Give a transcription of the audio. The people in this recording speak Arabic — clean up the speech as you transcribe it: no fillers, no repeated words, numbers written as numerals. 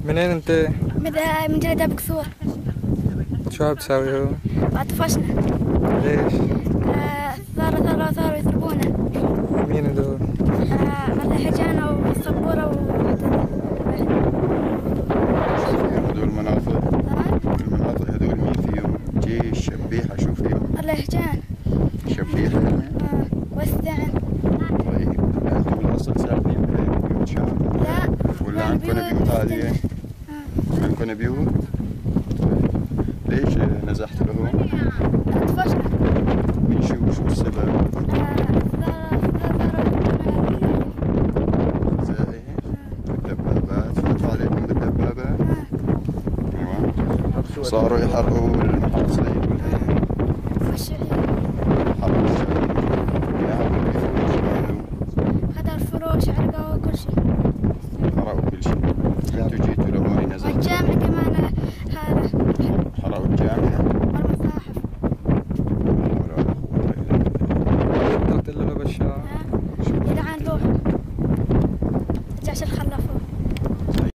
منين انت؟ من جلد أبو قصور. شو عم تساوي هون؟ طفشنا. ليش؟ صاروا يضربونا. مين هدول؟ الهجانة والصبورة هدول المناطق هدول مين فيهم؟ جيش، شبيحة، شو فيهم؟ الهجان. شبيحة يعني؟ والثعن. طيب انتم بالاصل ساكنين ببيوت شعب؟ لا. ولا عندكم بيوت عادية؟ عندكم بيوت؟ ليش نزحت لهون؟ طفشنا. من شو السبب؟ زي ايش؟ الدبابات، فاتوا عليكم بالدبابات؟ ايوه. صاروا يحرقوا المحاصيل والهيك. والشعير. حرقوا الشعير. يعملوا كيف يعملوا؟ هذا الفروش عرقوا كل شيء. حرقوا كل شيء. انتوا جيتوا لهون نزحتوا. والجامع كمان